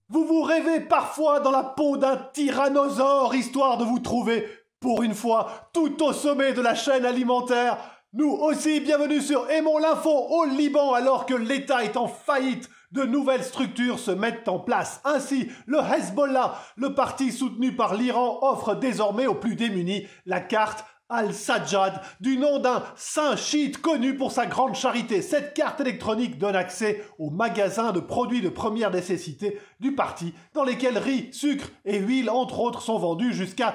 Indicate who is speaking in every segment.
Speaker 1: Vous vous rêvez parfois dans la peau d'un tyrannosaure, histoire de vous trouver, pour une fois, tout au sommet de la chaîne alimentaire. Nous aussi, bienvenue sur Aimons l'Info au Liban, alors que l'État est en faillite. De nouvelles structures se mettent en place. Ainsi, le Hezbollah, le parti soutenu par l'Iran, offre désormais aux plus démunis la carte Al-Sajjad, du nom d'un saint chiite connu pour sa grande charité. Cette carte électronique donne accès aux magasins de produits de première nécessité du parti, dans lesquels riz, sucre et huile, entre autres, sont vendus jusqu'à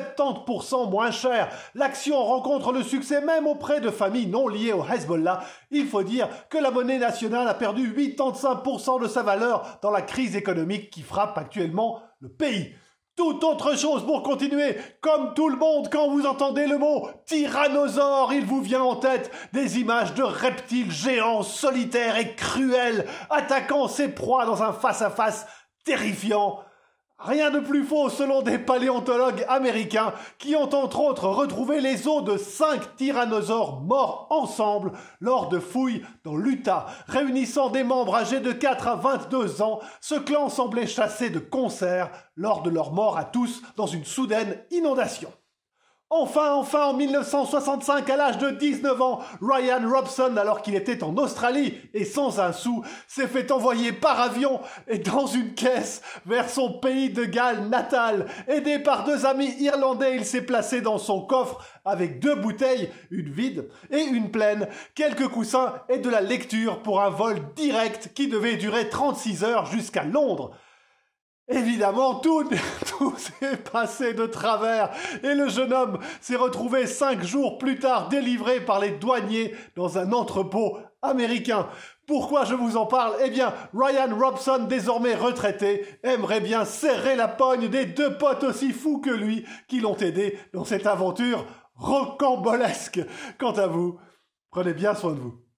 Speaker 1: 70% moins cher. L'action rencontre le succès même auprès de familles non liées au Hezbollah. Il faut dire que la monnaie nationale a perdu 85% de sa valeur dans la crise économique qui frappe actuellement le pays. Toute autre chose pour continuer, comme tout le monde, quand vous entendez le mot tyrannosaure, il vous vient en tête des images de reptiles géants, solitaires et cruels, attaquant ses proies dans un face-à-face terrifiant. Rien de plus faux selon des paléontologues américains qui ont entre autres retrouvé les os de 5 tyrannosaures morts ensemble lors de fouilles dans l'Utah. Réunissant des membres âgés de 4 à 22 ans, ce clan semblait chassé de concert lors de leur mort à tous dans une soudaine inondation. Enfin, en 1965, à l'âge de 19 ans, Ryan Robson, alors qu'il était en Australie et sans un sou, s'est fait envoyer par avion et dans une caisse vers son pays de Galles natal. Aidé par 2 amis irlandais, il s'est placé dans son coffre avec 2 bouteilles, une vide et une pleine, quelques coussins et de la lecture pour un vol direct qui devait durer 36 heures jusqu'à Londres. Évidemment, tout s'est passé de travers et le jeune homme s'est retrouvé 5 jours plus tard délivré par les douaniers dans un entrepôt américain. Pourquoi je vous en parle? Eh bien, Ryan Robson, désormais retraité, aimerait bien serrer la pogne des 2 potes aussi fous que lui qui l'ont aidé dans cette aventure rocambolesque. Quant à vous, prenez bien soin de vous.